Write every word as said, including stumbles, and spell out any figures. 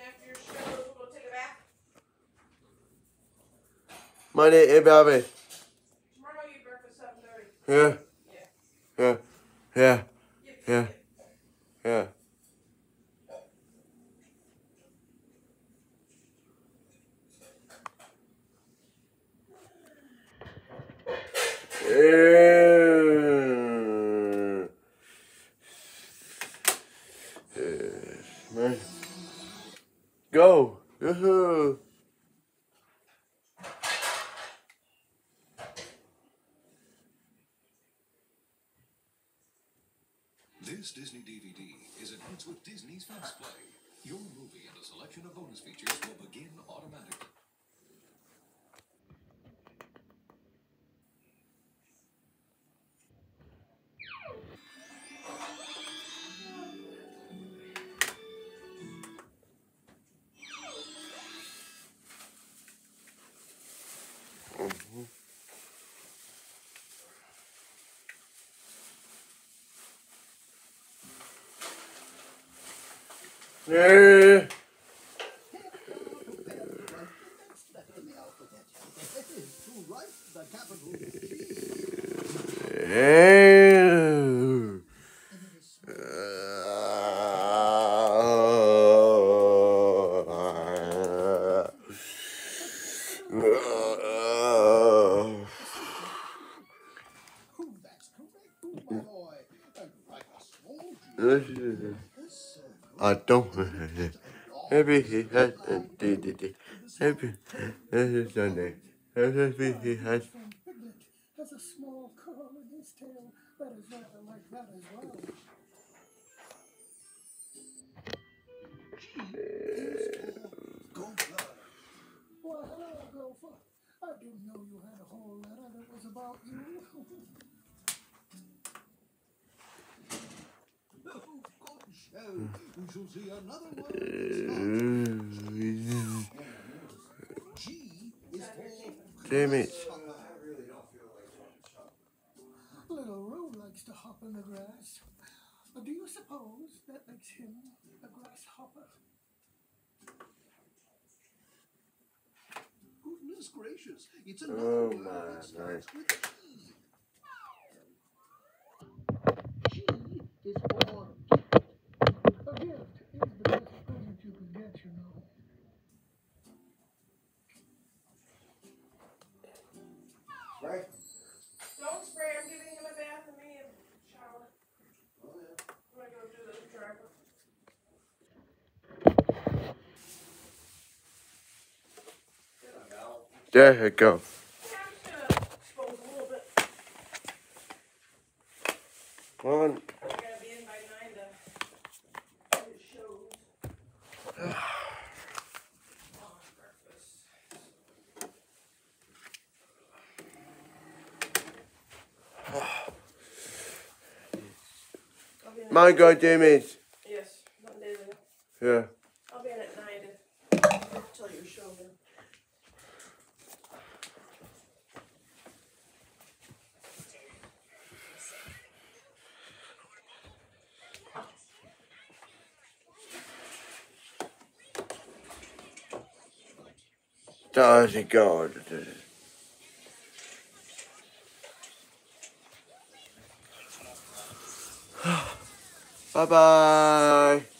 after your shows, we'll go take a bath. Money, hey, baby. Tomorrow you eat breakfast seven thirty. Yeah. Yeah. Yeah. Yeah. Yeah. Yeah. Man. Go. Yoo-hoo. This Disney D V D is enhanced with Disney's Fast Play. Your movie and a selection of bonus features will begin automatically. Yeah. I don't. Maybe he has a D D D. Maybe this is Sunday. Maybe he has. Has a small curl in his tail that is rather like that as well. Why, hello, Gopher. I didn't know you had a whole letter that was about you. We shall see another one. G is for Damn it. Little Roo likes to hop in the grass. Do you suppose that makes him a grasshopper? Goodness gracious, it's another Oh word my that starts God. with G. G is for gift. A gift is the best present you can get, you know. Right. Don't spray. I'm giving him a bath and me a shower. Oh, yeah. I'm going to go do the driver. There you go. Yeah, I'm just going to expose a little bit. Come on. I got to be in by nine to do the shows. On breakfast. My God, damn it. Yes, one day ago. Yeah. I'll be in at nine to tell your show then. Does it go? Bye bye.